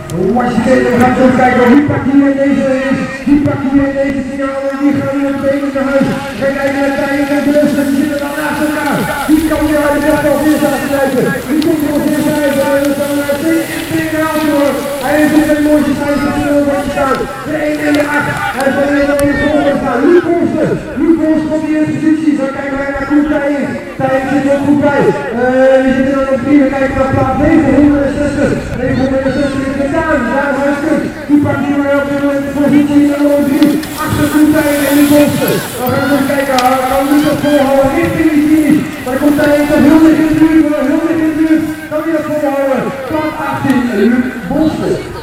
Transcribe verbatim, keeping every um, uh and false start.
We gaan zo kijken wie pakt hier in deze is, wie pakt hier in deze finale, wie gaat hier het benen naar huis. We gaan kijken naar Tijden en de rest, die zitten dan naast elkaar. Wie kan hier uit de best al weer afsluiten? Wie komt er nog weer bij? Hij is dan tegen door. Hij heeft ook een mooiste zijn van de nul staan. De één en de acht. Hij heeft er een in de volgende staan. Nu komt ze. Nu komt ze op die eerste positie. Dan kijken wij naar Koen Tijden. Tijden zit er ook goed bij. We zitten dan op drie. We kijken naar plaats negenhonderdzestig. negenhonderdzestig is het daar. Daar is het. Die pakt hier maar op de positie in de nummer drie. Achter Koen Tijden en die komsten. Dan gaan we eens kijken. Kan we dat volhouden richting die finish. Maar Koen Tijden is heel erg in de buurt. Heel erg in de buurt. Kan we dat volhouden? Plaats achttien. Luc Bolster.